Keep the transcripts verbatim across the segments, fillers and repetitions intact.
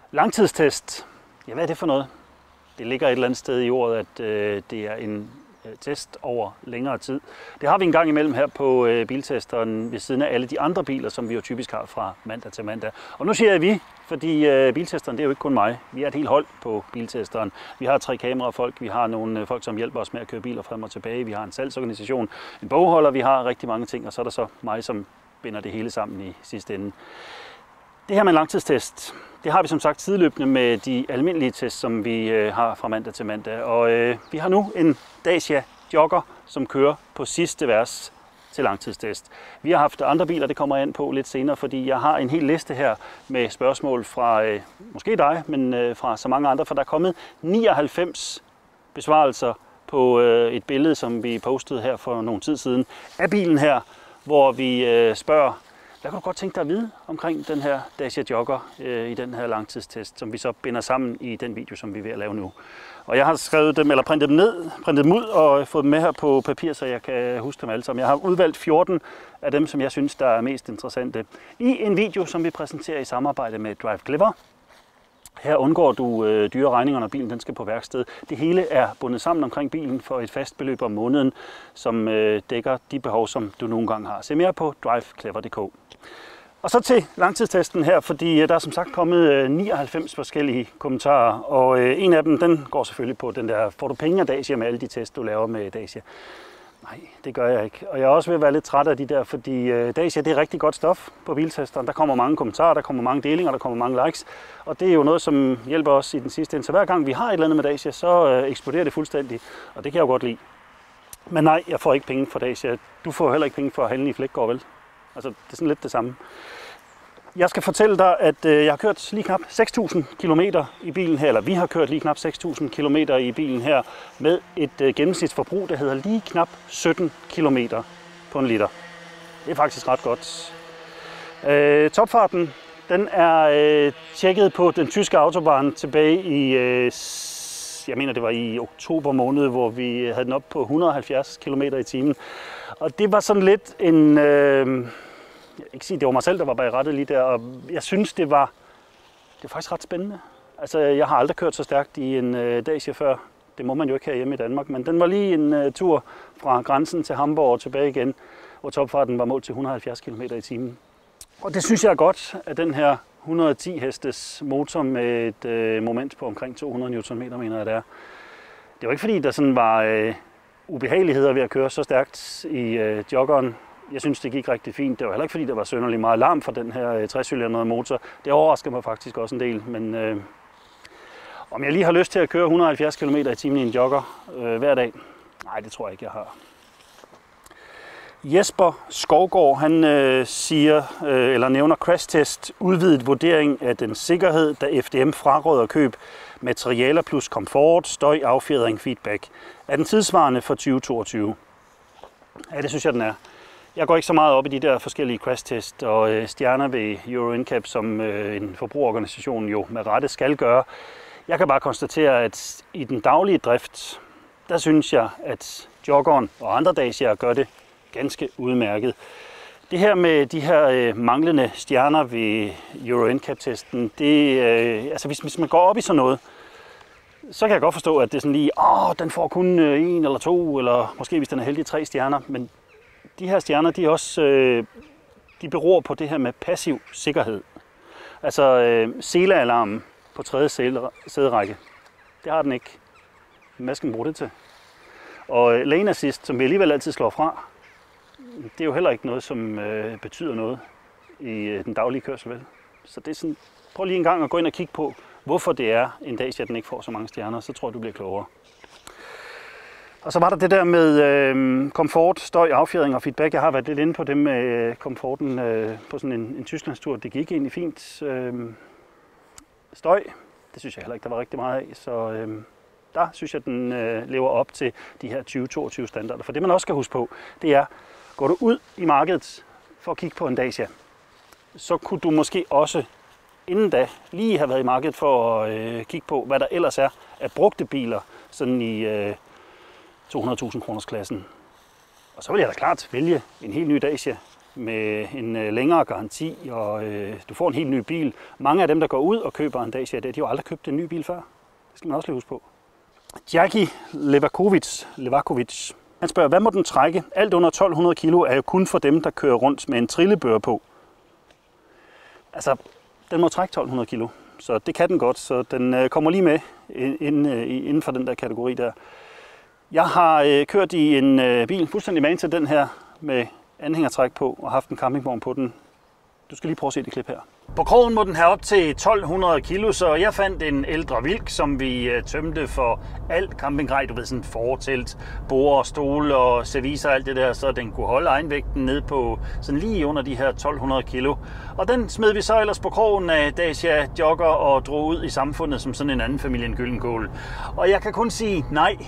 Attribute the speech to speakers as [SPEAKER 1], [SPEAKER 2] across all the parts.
[SPEAKER 1] Langtidstest. Ja, hvad er det for noget? Det ligger et eller andet sted i ordet, at øh, det er en øh, test over længere tid. Det har vi en gang imellem her på øh, biltesteren ved siden af alle de andre biler, som vi jo typisk har fra mandag til mandag. Og nu siger jeg vi, fordi øh, biltesteren det er jo ikke kun mig. Vi er et helt hold på biltesteren. Vi har tre kamerafolk, vi har nogle øh, folk, som hjælper os med at køre biler frem og tilbage. Vi har en salgsorganisation, en bogholder, vi har rigtig mange ting, og så er der så mig, som binder det hele sammen i sidste ende. Det her med en langtidstest, det har vi som sagt sideløbende med de almindelige tests, som vi øh, har fra mandag til mandag. Og øh, vi har nu en Dacia Jogger, som kører på sidste vers til langtidstest. Vi har haft andre biler, det kommer jeg ind på lidt senere, fordi jeg har en hel liste her med spørgsmål fra, øh, måske dig, men øh, fra så mange andre, for der er kommet nioghalvfems besvarelser på øh, et billede, som vi postede her for nogle tid siden af bilen her, hvor vi øh, spørger, hvad kan du godt tænke dig at vide omkring den her Dacia Jogger øh, i den her langtidstest, som vi så binder sammen i den video, som vi er ved at lave nu. Og jeg har skrevet dem, eller printet dem ned, printet dem ud og fået dem med her på papir, så jeg kan huske dem alle sammen. Jeg har udvalgt fjorten af dem, som jeg synes, der er mest interessante, i en video, som vi præsenterer i samarbejde med Drive Clever. Her undgår du øh, dyre regninger, når bilen den skal på værksted. Det hele er bundet sammen omkring bilen for et fast beløb om måneden, som øh, dækker de behov, som du nogle gange har. Se mere på drive clever punktum d k. Og så til langtidstesten her, fordi øh, der er som sagt kommet øh, nioghalvfems forskellige kommentarer, og øh, en af dem den går selvfølgelig på den der, får du penge af Dacia med alle de tests, du laver med Dacia? Nej, det gør jeg ikke. Og jeg er også ved at være lidt træt af de der, fordi øh, Dacia det er rigtig godt stof på biltesteren. Der kommer mange kommentarer, der kommer mange delinger, der kommer mange likes. Og det er jo noget, som hjælper os i den sidste ende. Så hver gang vi har et eller andet med Dacia, så øh, eksploderer det fuldstændig. Og det kan jeg jo godt lide. Men nej, jeg får ikke penge for Dacia. Du får heller ikke penge for at handle i Fleggaard, vel? Altså, det er sådan lidt det samme. Jeg skal fortælle dig, at øh, jeg har kørt lige knap seks tusind kilometer i bilen her, eller vi har kørt lige knap seks tusind kilometer i bilen her, med et øh, gennemsnitsforbrug, der hedder lige knap sytten kilometer på en liter. Det er faktisk ret godt. Øh, topfarten, den er øh, tjekket på den tyske autobahn tilbage i, øh, jeg mener det var i oktober måned, hvor vi havde den op på et hundrede og halvfjerds kilometer i timen. Og det var sådan lidt en... Øh, Jeg kan ikke sige, det var mig selv, der var bag rattet lige der, og jeg synes, det var, det var faktisk ret spændende. Altså, jeg har aldrig kørt så stærkt i en uh, Dacia før. Det må man jo ikke herhjemme i Danmark, men den var lige en uh, tur fra grænsen til Hamburg og tilbage igen, hvor topfarten var målt til et hundrede og halvfjerds kilometer i timen. Og det synes jeg er godt, at den her hundrede og ti hestes motor med et uh, moment på omkring to hundrede newtonmeter, mener jeg det er. Det var ikke fordi, der sådan var uh, ubehageligheder ved at køre så stærkt i uh, joggeren. Jeg synes, det gik rigtig fint. Det var heller ikke, fordi der var synderligt meget larm for den her tres-cylindrede motor. Det overrasker mig faktisk også en del. Men øh, om jeg lige har lyst til at køre et hundrede og halvfjerds kilometer i timen i en jogger øh, hver dag? Nej, det tror jeg ikke, jeg har. Jesper Skovgaard, han øh, siger, øh, eller nævner crashtest, udvidet vurdering af den sikkerhed, da F D M fraråder køb, materialer plus komfort, støj, affjedring, feedback. Er den tidsvarende for tyve toogtyve? Ja, det synes jeg, den er. Jeg går ikke så meget op i de der forskellige crashtest og øh, stjerner ved Euro N C A P, som øh, en forbrugerorganisation jo med rette skal gøre. Jeg kan bare konstatere, at i den daglige drift, der synes jeg, at joggeren og andre Dacia gør det ganske udmærket. Det her med de her øh, manglende stjerner ved Euro N C A P-testen, det, øh, altså hvis, hvis man går op i sådan noget, så kan jeg godt forstå, at det er sådan lige, åh, den får kun øh, en eller to, eller måske hvis den er heldig tre stjerner, men de her stjerner, de, er også, øh, de beror på det her med passiv sikkerhed. Altså øh, selealarmen på tredje sæderække, det har den ikke. Hvad skal man bruge det til? Og øh, lane assist, som vi alligevel altid slår fra, det er jo heller ikke noget, som øh, betyder noget i øh, den daglige kørsel, vel? Så det er sådan, prøv lige en gang at gå ind og kigge på, hvorfor det er en dag, at den ikke får så mange stjerner, så tror jeg, du bliver klogere. Og så var der det der med øh, komfort, støj, affjedring og feedback. Jeg har været lidt inde på det med øh, komforten øh, på sådan en, en Tysklandstur. Det gik egentlig fint. Øh, støj, det synes jeg heller ikke, der var rigtig meget af. Så øh, der synes jeg, den øh, lever op til de her tyve toogtyve standarder. For det man også skal huske på, det er, går du ud i markedet for at kigge på en Dacia, så kunne du måske også inden da lige have været i markedet for at øh, kigge på, hvad der ellers er af brugte biler, sådan i øh, to hundrede tusind kroners klassen. Og så vil jeg da klart vælge en helt ny Dacia med en øh, længere garanti, og øh, du får en helt ny bil. Mange af dem, der går ud og køber en Dacia, de har jo aldrig købt en ny bil før. Det skal man også lige huske på. Jackie Levakovic, Levakovic, han spørger, hvad må den trække? Alt under tolv hundrede kilo er jo kun for dem, der kører rundt med en trillebør på. Altså, den må trække tolv hundrede kilo, så det kan den godt, så den øh, kommer lige med inden, øh, inden for den der kategori der. Jeg har øh, kørt i en øh, bil, fuldstændig man til den her, med anhængertræk på, og haft en campingvogn på den. Du skal lige prøve at se det klip her. På krogen må den have op til tolv hundrede kilo, så jeg fandt en ældre Wilk, som vi øh, tømte for alt campinggrej. Du ved, sådan fortelt, borde, stole og service og alt det der, så den kunne holde egenvægten ned på sådan lige under de her tolv hundrede kilo. Og den smed vi så ellers på krogen af Dacia Jogger og drog ud i samfundet som sådan en anden familie en Gyllenkål. Og jeg kan kun sige nej,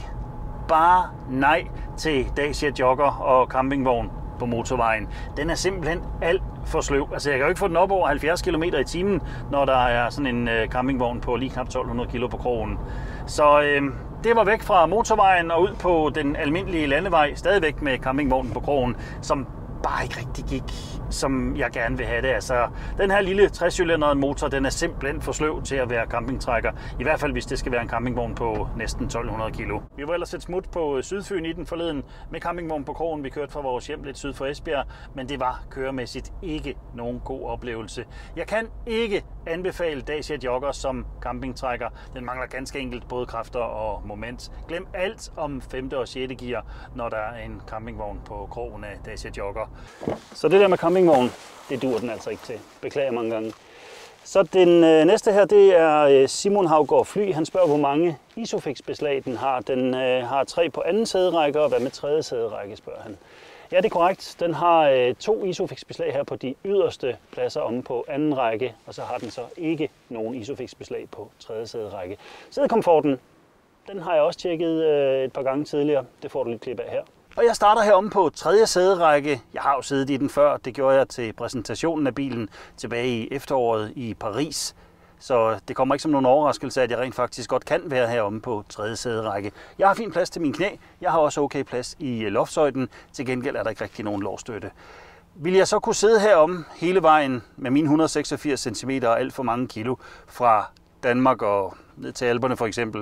[SPEAKER 1] bare nej til Dacia Jogger og campingvogn på motorvejen. Den er simpelthen alt for sløv. Altså jeg kan jo ikke få den op over halvfjerds kilometer i timen, når der er sådan en øh, campingvogn på lige knap tolv hundrede kilo på krogen. Så øh, det var væk fra motorvejen og ud på den almindelige landevej, stadigvæk med campingvognen på krogen, som bare ikke rigtig gik, som jeg gerne vil have det. Altså, den her lille tres-cylindrede motor, den er simpelthen for sløv til at være campingtrækker. I hvert fald, hvis det skal være en campingvogn på næsten tolv hundrede kilo. Vi var ellers et smut på Sydfyn i den forleden med campingvogn på krogen. Vi kørte fra vores hjem lidt syd for Esbjerg, men det var køremæssigt ikke nogen god oplevelse. Jeg kan ikke anbefale Dacia Jogger som campingtrækker. Den mangler ganske enkelt både kræfter og moment. Glem alt om femte og sjette gear, når der er en campingvogn på krogen af Dacia Jogger. Så det der med campingvogn, det dur den altså ikke til. Beklager mange gange. Så den øh, næste her, det er øh, Simon Havgård Fly. Han spørger, hvor mange Isofix-beslag den har. Den øh, har tre på anden sæderække, og hvad med tredje sæderække, spørger han. Ja, det er korrekt. Den har øh, to Isofix-beslag her på de yderste pladser omme på anden række, og så har den så ikke nogen Isofix-beslag på tredje sæderække. Sædekomforten, den har jeg også tjekket øh, et par gange tidligere. Det får du lidt klip af her. Og jeg starter heromme på tredje sæderække. Jeg har jo siddet i den før. Det gjorde jeg til præsentationen af bilen tilbage i efteråret i Paris. Så det kommer ikke som nogen overraskelse, at jeg rent faktisk godt kan være heromme på tredje sæderække. Jeg har fin plads til min knæ. Jeg har også okay plads i loftshøjden. Til gengæld er der ikke rigtig nogen lårstøtte. Vil jeg så kunne sidde heromme hele vejen med mine et hundrede og seksogfirs centimeter og alt for mange kilo fra Danmark og ned til Alperne for eksempel?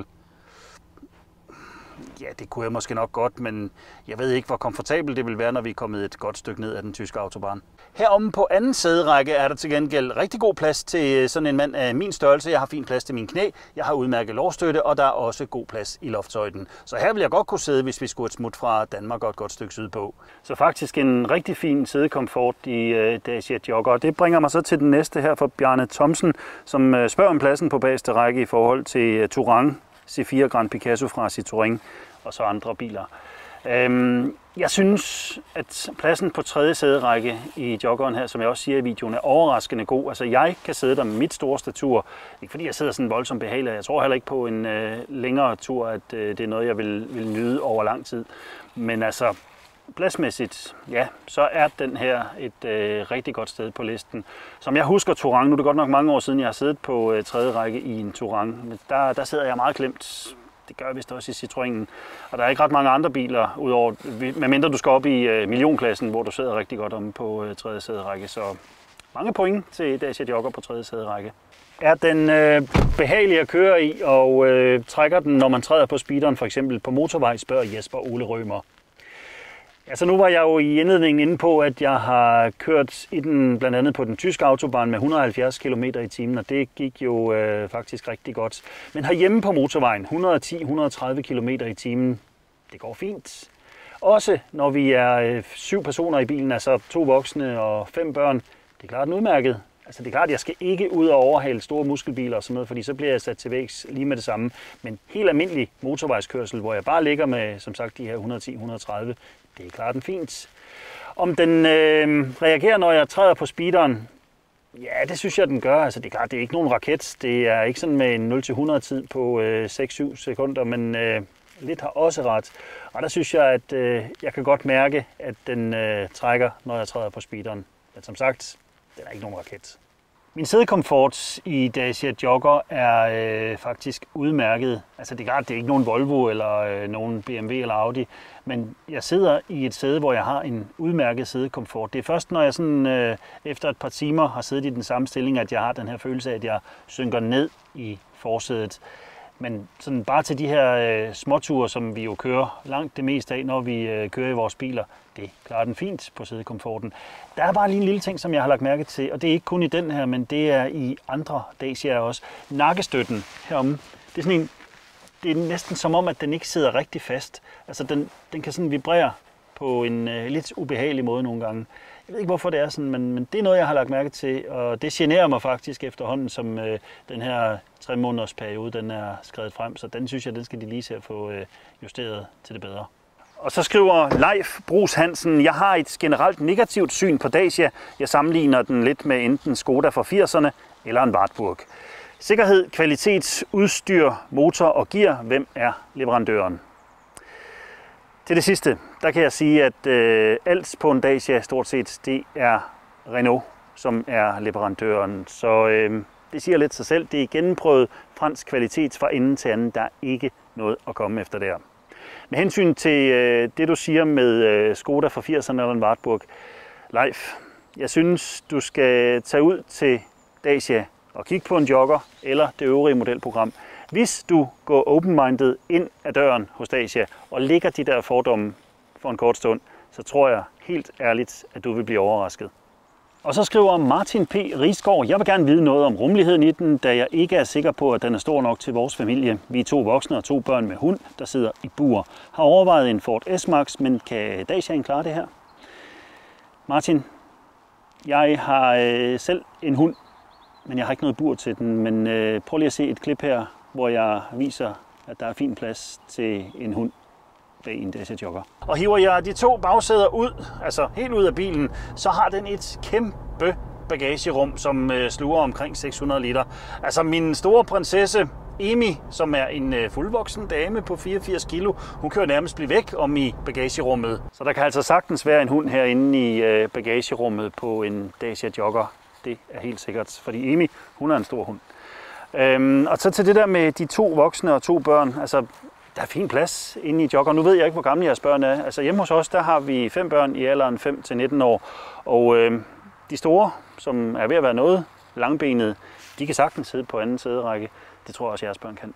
[SPEAKER 1] Ja, det kunne jeg måske nok godt, men jeg ved ikke, hvor komfortabelt det vil være, når vi er kommet et godt stykke ned ad den tyske autobahn. Heromme på anden sæderække er der til gengæld rigtig god plads til sådan en mand af min størrelse. Jeg har fin plads til min knæ, jeg har udmærket lårstøtte, og der er også god plads i loftshøjden. Så her vil jeg godt kunne sidde, hvis vi skulle et smut fra Danmark og et godt stykke sydpå. Så faktisk en rigtig fin sædekomfort i uh, Dacia Jogger. Og det bringer mig så til den næste her fra Bjarne Thomsen, som uh, spørger om pladsen på bagerste række i forhold til uh, Touran C fire Grand Picasso fra Citroën og så andre biler. Øhm, jeg synes, at pladsen på tredje sæderække i Joggeren her, som jeg også siger i videoen, er overraskende god. Altså jeg kan sidde der med mit store statur. Ikke fordi jeg sidder sådan voldsomt behagelig. Jeg tror heller ikke på en øh, længere tur, at øh, det er noget, jeg vil, vil nyde over lang tid. Men altså pladsmæssigt, ja, så er den her et øh, rigtig godt sted på listen. Som jeg husker Touran, nu er det godt nok mange år siden, jeg har siddet på øh, tredje række i en Touran. Men der, der sidder jeg meget klemt. Det gør jeg vist også i Citroënen. Og der er ikke ret mange andre biler, udover, medmindre du skal op i øh, millionklassen, hvor du sidder rigtig godt om på øh, tredje sæderække. Så mange point til Dacia Jogger på tredje sæderække. Er den øh, behagelig at køre i, og øh, trækker den, når man træder på speederen, for eksempel på motorvej, spørger Jesper Ole Rømer. Altså nu var jeg jo i indledningen inde på, at jeg har kørt i den, blandt andet på den tyske autobahn med et hundrede og halvfjerds kilometer i timen, og det gik jo øh, faktisk rigtig godt. Men herhjemme på motorvejen, et hundrede og ti til et hundrede og tredive kilometer i timen, det går fint. Også når vi er øh, syv personer i bilen, altså to voksne og fem børn, det klarer den udmærket. Altså det er klart, at jeg skal ikke ud og overhale store muskelbiler og sådan noget, fordi så bliver jeg sat til vægs lige med det samme. Men helt almindelig motorvejskørsel, hvor jeg bare ligger med, som sagt, de her et hundrede og ti til et hundrede og tredive, det klarer den fint. Om den øh, reagerer, når jeg træder på speederen? Ja, det synes jeg, den gør. Altså det er klart, det er ikke nogen raket. Det er ikke sådan med en nul til hundrede tid på øh, seks til syv sekunder, men øh, lidt har også ret. Og der synes jeg, at øh, jeg kan godt mærke, at den øh, trækker, når jeg træder på speederen. Men som sagt, den er ikke nogen raket. Min sædekomfort i Dacia Jogger er øh, faktisk udmærket. Altså det er klart, det er ikke nogen Volvo eller øh, nogen B M W eller Audi, men jeg sidder i et sæde, hvor jeg har en udmærket sædekomfort. Det er først, når jeg sådan, øh, efter et par timer har siddet i den samme stilling, at jeg har den her følelse af, at jeg synker ned i forsædet. Men sådan bare til de her øh, småture, som vi jo kører langt det meste af, når vi øh, kører i vores biler, det klarer den fint på sædekomforten. Der er bare lige en lille ting, som jeg har lagt mærke til, og det er ikke kun i den her, men det er i andre Dacia'er også. Nakkestøtten heromme, det er sådan en, det er næsten som om, at den ikke sidder rigtig fast. Altså den, den kan sådan vibrere på en øh, lidt ubehagelig måde nogle gange. Jeg ved ikke, hvorfor det er sådan, men, men det er noget, jeg har lagt mærke til, og det generer mig faktisk efterhånden, som øh, den her tre måneders periode, den er skrevet frem, så den synes jeg, den skal de lige se at få øh, justeret til det bedre. Og så skriver Leif Bruus Hansen, jeg har et generelt negativt syn på Dacia. Jeg sammenligner den lidt med enten Skoda fra firserne eller en Wartburg. Sikkerhed, kvalitet, udstyr, motor og gear, hvem er leverandøren? Til det sidste, der kan jeg sige, at øh, alt på en Dacia stort set, det er Renault, som er leverandøren. Så øh, det siger lidt sig selv. Det er gennemprøvet fransk kvalitet fra ende til anden. Der er ikke noget at komme efter der. Med hensyn til øh, det, du siger med øh, Skoda fra firserne eller en Wartburg, Leif, jeg synes, du skal tage ud til Dacia og kigge på en Jogger eller det øvrige modelprogram. Hvis du går open-minded ind ad døren hos Dacia og lægger de der fordomme for en kort stund, så tror jeg helt ærligt, at du vil blive overrasket. Og så skriver Martin P. Rigsgaard, jeg vil gerne vide noget om rummeligheden i den, da jeg ikke er sikker på, at den er stor nok til vores familie. Vi er to voksne og to børn med hund, der sidder i bur. Har overvejet en Ford S-Max, men kan Daciaen klare det her? Martin, jeg har øh, selv en hund, men jeg har ikke noget bur til den. Men øh, prøv lige at se et klip her, hvor jeg viser, at der er fin plads til en hund bag en Dacia Jogger. Og hiver jeg de to bagsæder ud, altså helt ud af bilen, så har den et kæmpe bagagerum, som øh, sluger omkring seks hundrede liter. Altså min store prinsesse Emi, som er en øh, fuldvoksen dame på fireogfirs kilo, hun kan jo nærmest blive væk om i bagagerummet. Så der kan altså sagtens være en hund herinde i øh, bagagerummet på en Dacia Jogger. Det er helt sikkert, fordi Emi, hun er en stor hund. Øhm, og så til det der med de to voksne og to børn, altså der er fin plads inde i Jogger. Nu ved jeg ikke, hvor gamle jeres børn er. Altså hjemme hos os, der har vi fem børn i alderen fem til nitten år. Og øh, de store, som er ved at være noget langbenede, de kan sagtens sidde på anden sæderække. Det tror jeg også, jeres børn kan.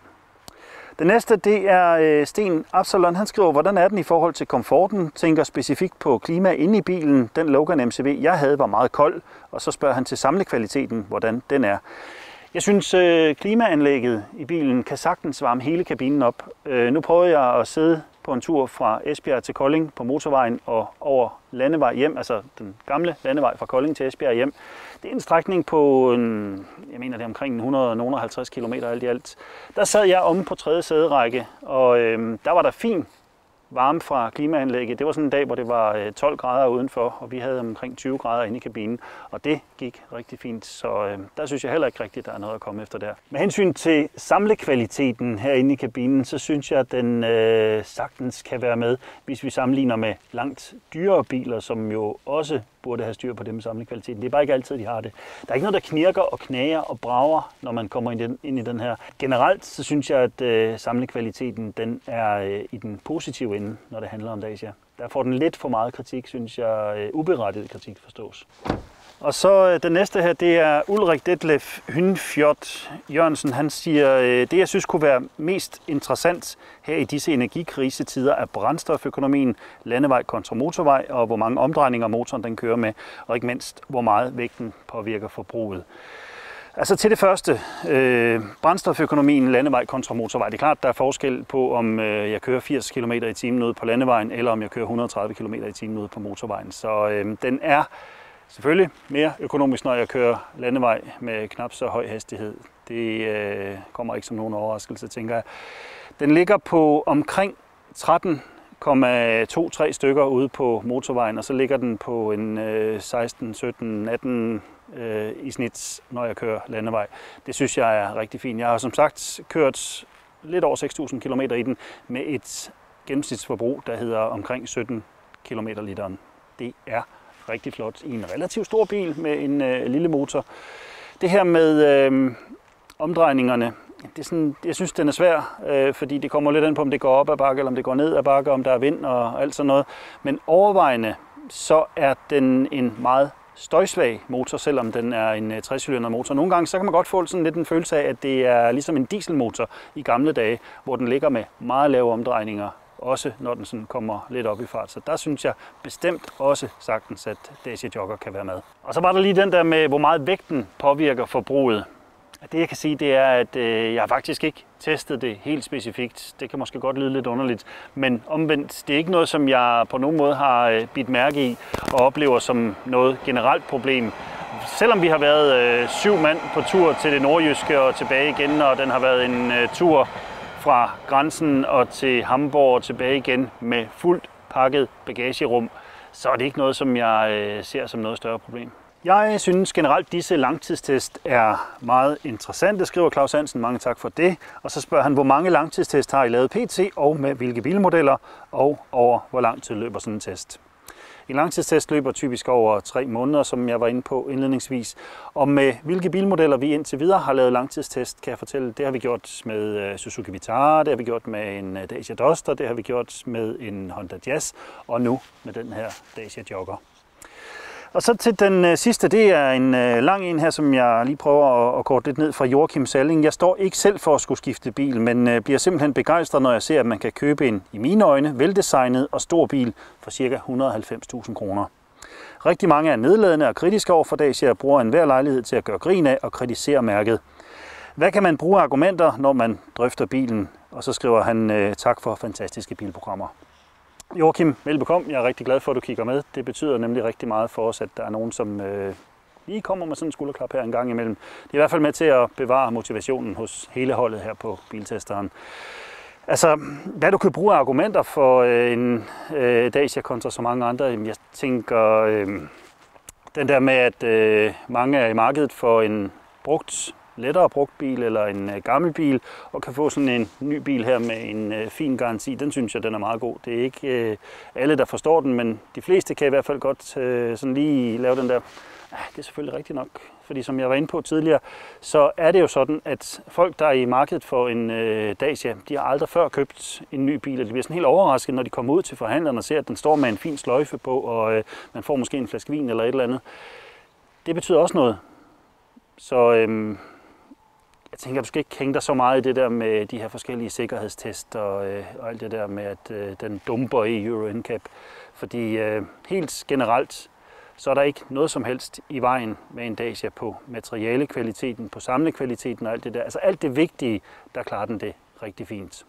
[SPEAKER 1] Det næste, det er øh, Sten Absalon. Han skriver, hvordan er den i forhold til komforten? Tænker specifikt på klima inde i bilen. Den Logan M C V, jeg havde, var meget kold. Og så spørger han til samlekvaliteten, hvordan den er. Jeg synes, øh, klimaanlægget i bilen kan sagtens varme hele kabinen op. Øh, nu prøver jeg at sidde på en tur fra Esbjerg til Kolding på motorvejen og over landevej hjem, altså den gamle landevej fra Kolding til Esbjerg hjem. Det er en strækning på, en, jeg mener det er omkring hundrede til halvtreds kilometer alt i alt. Der sad jeg omme på tredje sæderække, og øh, der var der fin varme fra klimaanlægget. Det var sådan en dag, hvor det var tolv grader udenfor, og vi havde omkring tyve grader inde i kabinen, og det gik rigtig fint, så øh, der synes jeg heller ikke rigtigt, der er noget at komme efter der. Med hensyn til samlekvaliteten herinde i kabinen, så synes jeg, at den øh, sagtens kan være med, hvis vi sammenligner med langt dyrere biler, som jo også burde have styr på det med samlekvaliteten. Det er bare ikke altid, de har det. Der er ikke noget, der knirker og knager og brager, når man kommer ind, ind i den her. Generelt så synes jeg, at øh, samlekvaliteten den er øh, i den positive ende, når det handler om Dacia. Der får den lidt for meget kritik, synes jeg. Øh, uberettiget kritik forstås. Og så øh, den næste her, det er Ulrik Detlef Hynfjord Jørgensen. Han siger, øh, det jeg synes kunne være mest interessant her i disse energikrisetider er brændstoføkonomien, landevej kontra motorvej, og hvor mange omdrejninger motoren den kører med, og ikke mindst, hvor meget vægten påvirker forbruget. Altså til det første, øh, brændstoføkonomien, landevej kontra motorvej. Det er klart, der er forskel på, om øh, jeg kører firs kilometer i timen ude på landevejen, eller om jeg kører et hundrede og tredive kilometer i timen ude på motorvejen. Så øh, den er selvfølgelig mere økonomisk, når jeg kører landevej med knap så høj hastighed. Det øh, kommer ikke som nogen overraskelse, tænker jeg. Den ligger på omkring tretten komma to tre stykker ude på motorvejen, og så ligger den på en øh, seksten, sytten, atten øh, i snit, når jeg kører landevej. Det synes jeg er rigtig fint. Jeg har som sagt kørt lidt over seks tusind kilometer i den med et gennemsnitsforbrug, der hedder omkring sytten kilometer literen. Det er rigtig flot i en relativt stor bil med en øh, lille motor. Det her med øh, omdrejningerne, det er sådan, jeg synes, den er svær, øh, fordi det kommer lidt an på, om det går op ad bakke, eller om det går ned ad bakke, om der er vind og alt sådan noget. Men overvejende, så er den en meget støjsvag motor, selvom den er en tres-cylinder motor. Nogle gange så kan man godt få sådan lidt en følelse af, at det er ligesom en dieselmotor i gamle dage, hvor den ligger med meget lave omdrejninger, også når den sådan kommer lidt op i fart. Så der synes jeg bestemt også sagtens, at Dacia Jogger kan være med. Og så var der lige den der med, hvor meget vægten påvirker forbruget. Det jeg kan sige, det er, at øh, jeg har faktisk ikke testet det helt specifikt. Det kan måske godt lyde lidt underligt, men omvendt, det er ikke noget, som jeg på nogen måde har øh, bidt mærke i og oplever som noget generelt problem. Selvom vi har været øh, syv mand på tur til det nordjyske og tilbage igen, og den har været en øh, tur fra grænsen og til Hamburg og tilbage igen med fuldt pakket bagagerum, så er det ikke noget, som jeg øh, ser som noget større problem. Jeg synes generelt, at disse langtidstest er meget interessante, skriver Claus Hansen. Mange tak for det. Og så spørger han, hvor mange langtidstest har I lavet pt. Og med hvilke bilmodeller, og over hvor lang tid løber sådan en test. En langtidstest løber typisk over tre måneder, som jeg var inde på indledningsvis. Og med hvilke bilmodeller vi indtil videre har lavet langtidstest, kan jeg fortælle, det har vi gjort med Suzuki Vitara, det har vi gjort med en Dacia Duster, det har vi gjort med en Honda Jazz, og nu med den her Dacia Jogger. Og så til den sidste, det er en lang en her, som jeg lige prøver at korte lidt ned fra Joachim Salling. Jeg står ikke selv for at skulle skifte bil, men bliver simpelthen begejstret, når jeg ser, at man kan købe en, i mine øjne, veldesignet og stor bil for ca. et hundrede og halvfems tusind kroner. Rigtig mange er nedladende og kritiske over for Dacia og bruger enhver lejlighed til at gøre grin af og kritisere mærket. Hvad kan man bruge af argumenter, når man drøfter bilen? Og så skriver han tak for fantastiske bilprogrammer. Joachim, velbekomme. Jeg er rigtig glad for, at du kigger med. Det betyder nemlig rigtig meget for os, at der er nogen, som øh, lige kommer med sådan en skulderklap her en gang imellem. Det er i hvert fald med til at bevare motivationen hos hele holdet her på Biltesteren. Altså, hvad du kan bruge af argumenter for øh, en øh, Dacia kontra så mange andre, jeg tænker, øh, den der med, at øh, mange er i markedet for en brugt lettere brugt bil eller en øh, gammel bil, og kan få sådan en ny bil her med en øh, fin garanti. Den synes jeg, den er meget god. Det er ikke øh, alle, der forstår den, men de fleste kan i hvert fald godt øh, sådan lige lave den der. Ah, det er selvfølgelig rigtigt nok, fordi som jeg var inde på tidligere, så er det jo sådan, at folk, der er i markedet for en øh, Dacia, de har aldrig før købt en ny bil, og de bliver sådan helt overrasket, når de kommer ud til forhandleren og ser, at den står med en fin sløjfe på, og øh, man får måske en flaske vin eller et eller andet. Det betyder også noget. Så øh, jeg tænker, du skal ikke hænge dig så meget i det der med de her forskellige sikkerhedstest og, øh, og alt det der med, at øh, den dumper i Euro N C A P. Fordi øh, helt generelt, så er der ikke noget som helst i vejen med en Dacia på materialekvaliteten, på samlekvaliteten og alt det der. Altså alt det vigtige, der klarer den det rigtig fint.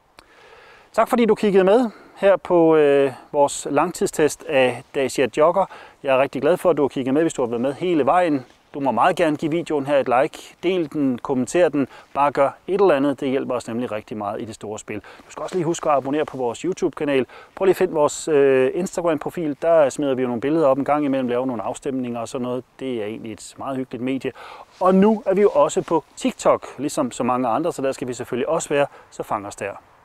[SPEAKER 1] Tak fordi du kiggede med her på øh, vores langtidstest af Dacia Jogger. Jeg er rigtig glad for, at du har kigget med, hvis du har været med hele vejen. Du må meget gerne give videoen her et like, del den, kommenter den, bare gør et eller andet. Det hjælper os nemlig rigtig meget i det store spil. Du skal også lige huske at abonnere på vores YouTube-kanal. Prøv lige at finde vores øh, Instagram-profil. Der smider vi jo nogle billeder op en gang imellem, laver nogle afstemninger og sådan noget. Det er egentlig et meget hyggeligt medie. Og nu er vi jo også på TikTok, ligesom så mange andre, så der skal vi selvfølgelig også være. Så fang os der.